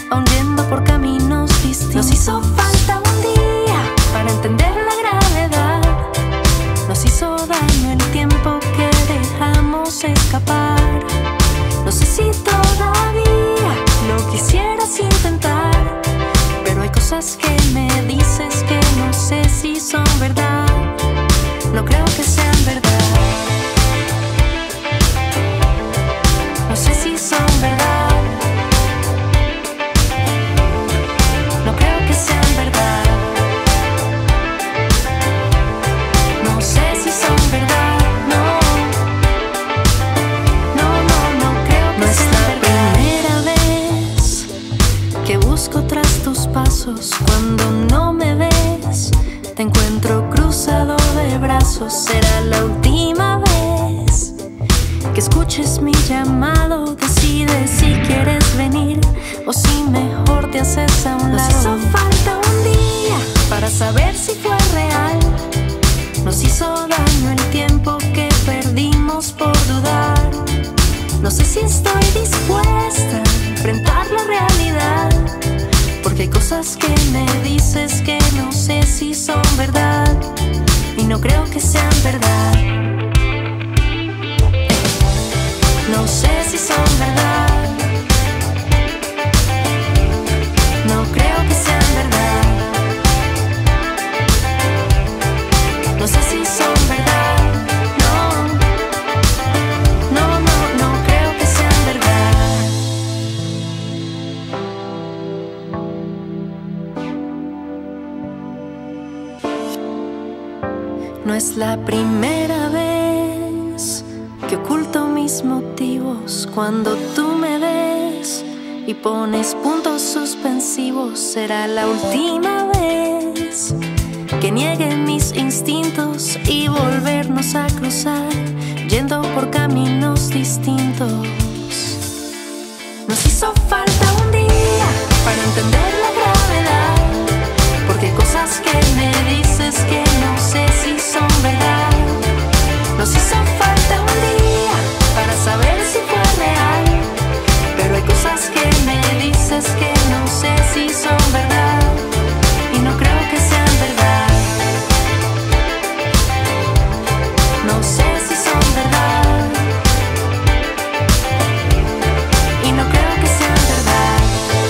aún yendo por caminos distintos. Nos hizo falta un día para entender la gravedad. Nos hizo daño el tiempo que dejamos escapar. No sé si todavía lo quisieras intentar, pero hay cosas que me dices que no sé si son verdad. No creo que sean verdad. No sé si son verdad. No creo que sean verdad. No sé si son verdad. No. No, no, no creo que sean verdad. No es la primera vez que busco tras tus pasos. Cuando no me ves, te encuentro cruzado de brazos. Será la última vez que escuches mi llamado. Decide si quieres venir o si mejor te haces a un lado. Nos hizo falta un día para saber si fue real. Nos hizo daño el tiempo que perdimos por dudar. No sé si estoy dispuesta a enfrentar la realidad, porque hay cosas que me dices que no sé si son verdad, y no creo que sean verdad. No sé si son verdad. No creo que sean verdad. No sé si son verdad. No. No, no, no creo que sean verdad. No es la primera vez que oculto mis motivos. Cuando tú me ves y pones puntos suspensivos, será la última vez que niegue mis instintos y volvernos a cruzar yendo por caminos distintos. Nos hizo falta un día para entender la gravedad, porque hay cosas que me dices que no sé si son verdad. Nos hizo falta un día para saber si fue real, pero hay cosas que me dices que no sé si son verdad, y no creo que sean verdad. No sé si son verdad, y no creo que sean verdad.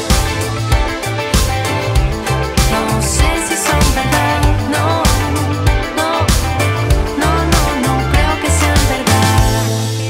No sé si son verdad. No, no, no, no, no creo que sean verdad.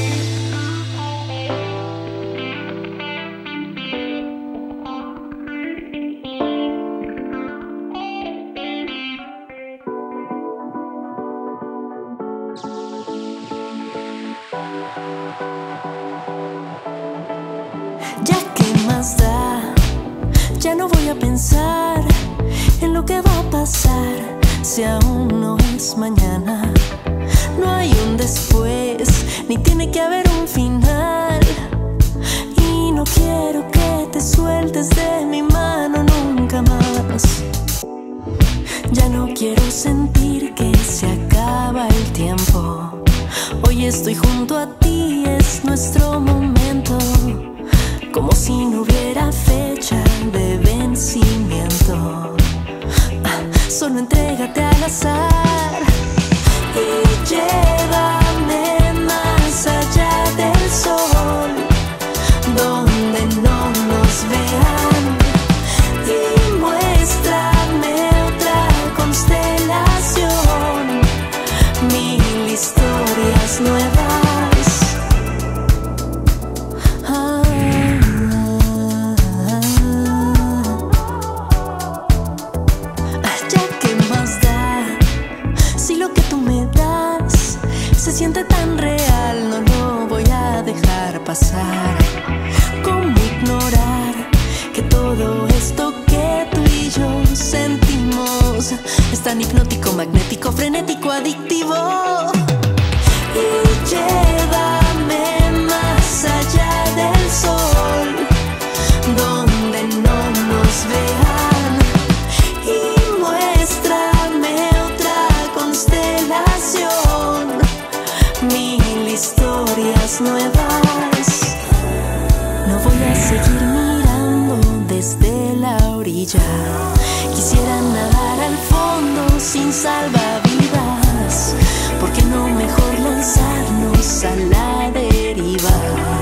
Ya qué más da, ya no voy a pensar en lo que va a pasar si aún no es mañana. No hay un después, ni tiene que haber un final, y no quiero que te sueltes de mi mano nunca más. Ya no quiero sentir que se acaba el tiempo. Hoy estoy junto a ti, es nuestro momento, como si no hubiera fecha de vencimiento. Solo entrégate al azar y llévame más allá del sol, donde no nos vean, y muéstrame otra constelación, 1000 historias nuevas. Se siente tan real, no lo voy a dejar pasar. ¿Cómo ignorar que todo esto que tú y yo sentimos es tan hipnótico, magnético, frenético, adictivo? Y llévame más allá del sol, donde no nos vean, y muéstrame otra constelación, 1000 historias nuevas. No voy a seguir mirando desde orilla. Quisiera nadar al fondo sin salvavidas. ¿Por qué no mejor lanzarnos a la deriva?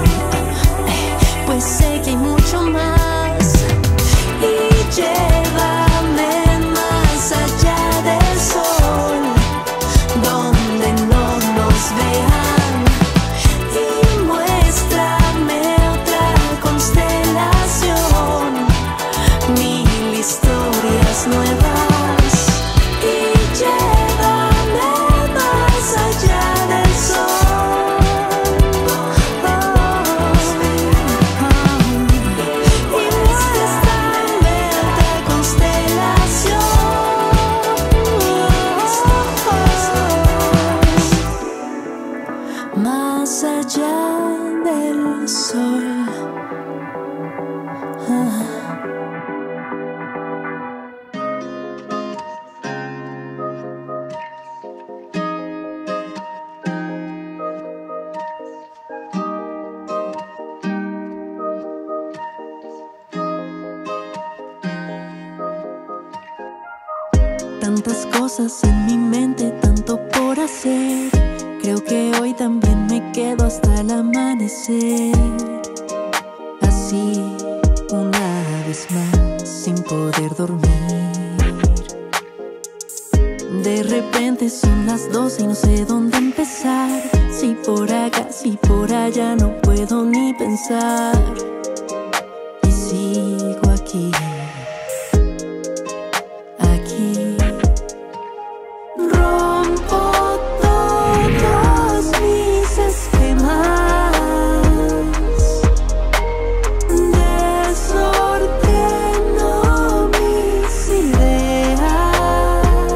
Pues sé que hay mucho más. Y llévame más allá del sol, donde no nos vean, y muéstrame otra constelación, mil historias nuevas. Y llévame más allá del sol, y muéstrame otra constelación, más allá del sol. Tantas cosas en mi mente, tanto por hacer. Creo que hoy también me quedo hasta el amanecer. Así, una vez más, sin poder dormir. De repente son las 12 y no sé dónde empezar. Si por acá, si por allá, no puedo ni pensar. Y sigo aquí. Rompo todos mis esquemas, desordeno mis ideas.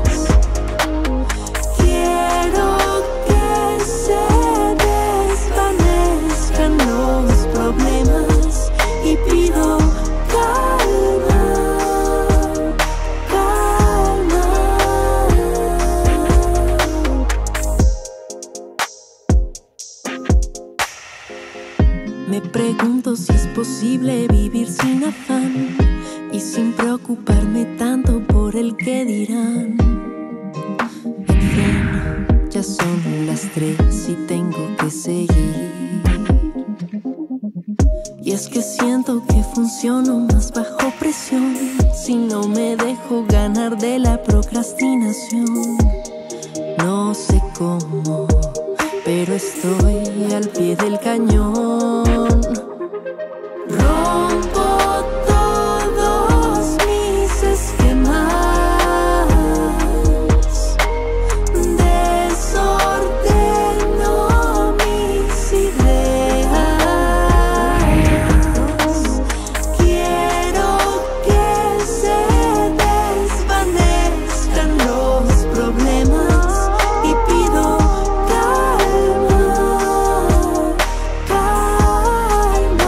Quiero que se desvanezcan los problemas y pido calma, calma. Me pregunto si es posible vivir sin afán y sin preocuparme tanto por el que dirán. En fin, ya son las 3 y tengo que seguir. Y es que siento que funciono más bajo presión, si no me dejo ganar de la procrastinación. No sé cómo, pero estoy al pie del cañón. Rompo todos mis esquemas, desordeno mis ideas. Quiero que se desvanezcan los problemas y pido calma, calma.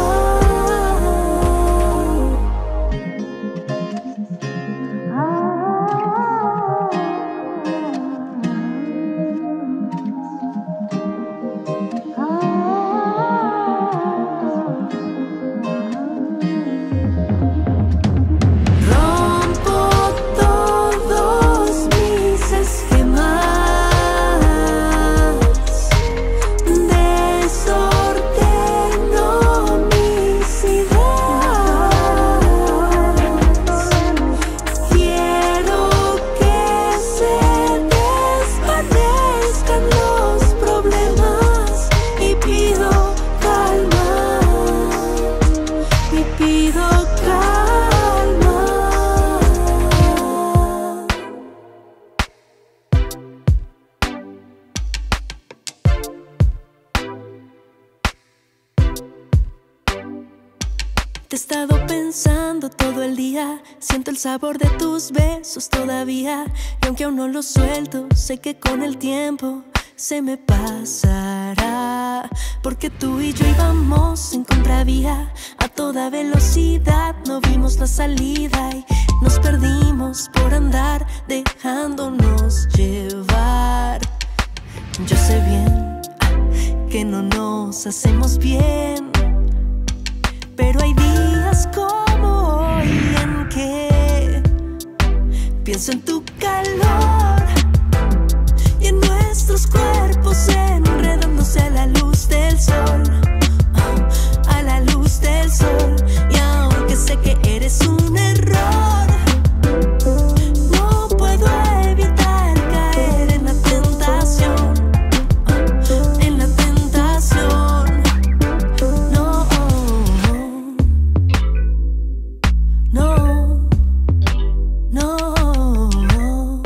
Rompo todos mis esquemas, desordeno mis ideas. Quiero que se desvanezcan los problemas y pido calma, y pido calma. Te he estado pensando todo el día, siento el sabor de tus besos todavía. Y aunque aún no lo suelto, sé que con el tiempo se me pasará. Porque tú y yo íbamos en contravía, a toda velocidad, no vimos la salida y nos perdimos por andar dejándonos llevar. Yo sé bien que no nos hacemos bien, pero hay días como hoy en que Pienso en tu calor y en nuestros cuerpos enredándose a la luz del sol, a la luz del sol. Y aunque sé que eres un error, no puedo evitar caer en la tentación, en la tentación. No, no, no.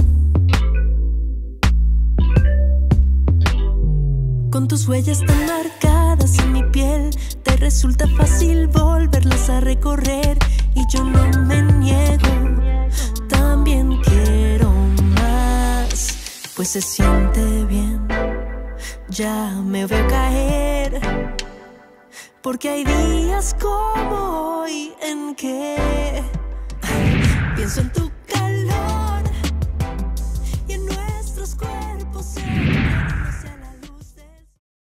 Con tus huellas tan marcadas en mi piel, te resulta fácil volverlas a recorrer. Y yo no me niego, también quiero más, pues se siente bien, ya me veo caer. Porque hay días como hoy en que pienso en tu calor y en nuestros cuerpos.